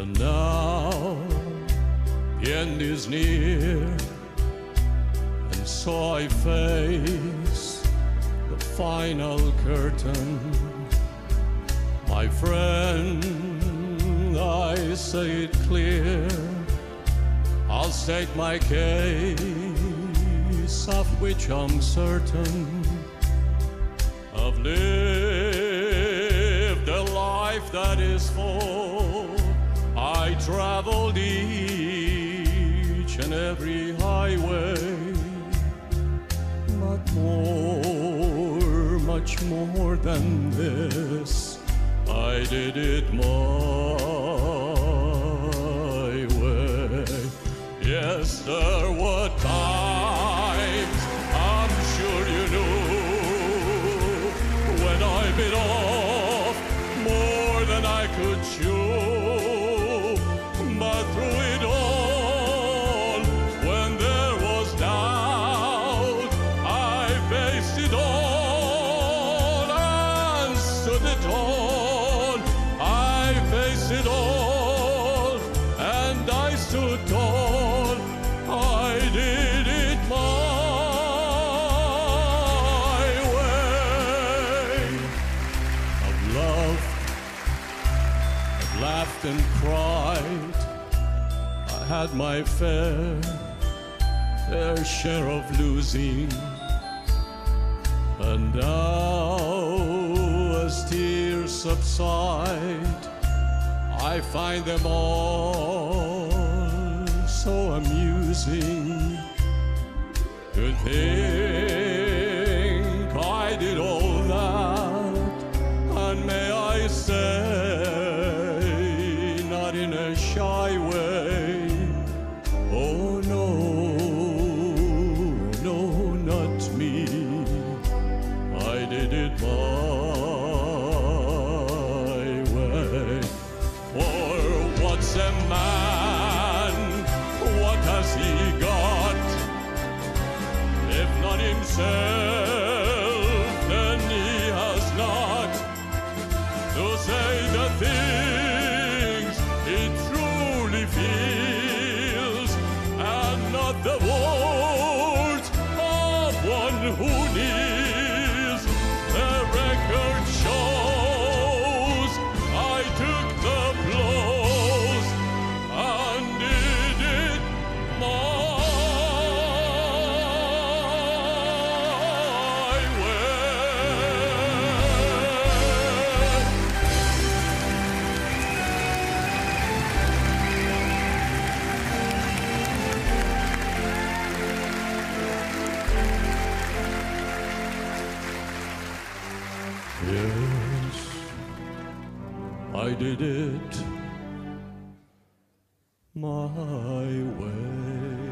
And now the end is near, and so I face the final curtain. My friend, I say it clear, I'll state my case, of which I'm certain. I've lived a life that is full. I traveled each and every highway, but more, much more than this, I did it my way. Yes, there were times, I'm sure you knew, when I bit off more than I could chew. But through it all, when there was doubt, I faced it all and stood it all. I faced it all and I stood tall. I did it my way. I've loved, I've laughed and cried. I had my fair share of losing. And now, as tears subside, I find them all so amusing. To think I did all that, and may I say, not in a shy way. Oh no, no, not me. I did it my way. For what's a man? What has he got? If not himself, then he has not to say the things he truly feels, and not the words of one who kneels. The record shows I took the blows and did it my way. Yes, I did it my way.